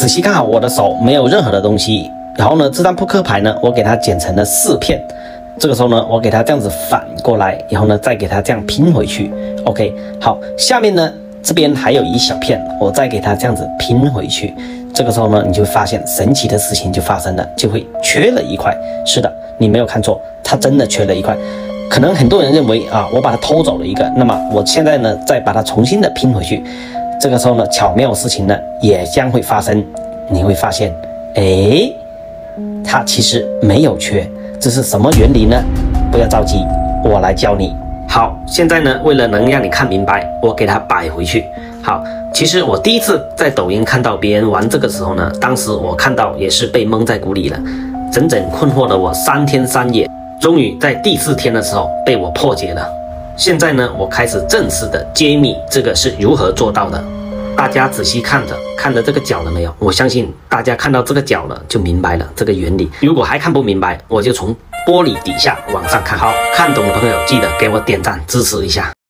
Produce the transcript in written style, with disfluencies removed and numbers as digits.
仔细看好我的手没有任何的东西，然后呢，这张扑克牌呢，我给它剪成了4片。这个时候呢，我给它这样子反过来，然后呢，再给它这样拼回去。OK， 好，下面呢，这边还有一小片，我再给它这样子拼回去。这个时候呢，你就会发现神奇的事情就发生了，就会缺了一块。是的，你没有看错，它真的缺了一块。可能很多人认为啊，我把它偷走了一个，那么我现在呢，再把它重新的拼回去。这个时候呢，巧妙的事情呢也将会发生，你会发现，诶，它其实没有缺。这是什么原理呢？不要着急，我来教你。好，现在呢，为了能让你看明白，我给它摆回去。好，其实我第一次在抖音看到别人玩这个时候呢，当时我看到也是被蒙在鼓里了，整整困惑了我3天3夜，终于在第4天的时候被我破解了。现在呢，我开始正式的揭秘这个是如何做到的。大家仔细看着这个角了没有？我相信大家看到这个角了就明白了这个原理。如果还看不明白，我就从玻璃底下往上看。好，看懂的朋友记得给我点赞支持一下。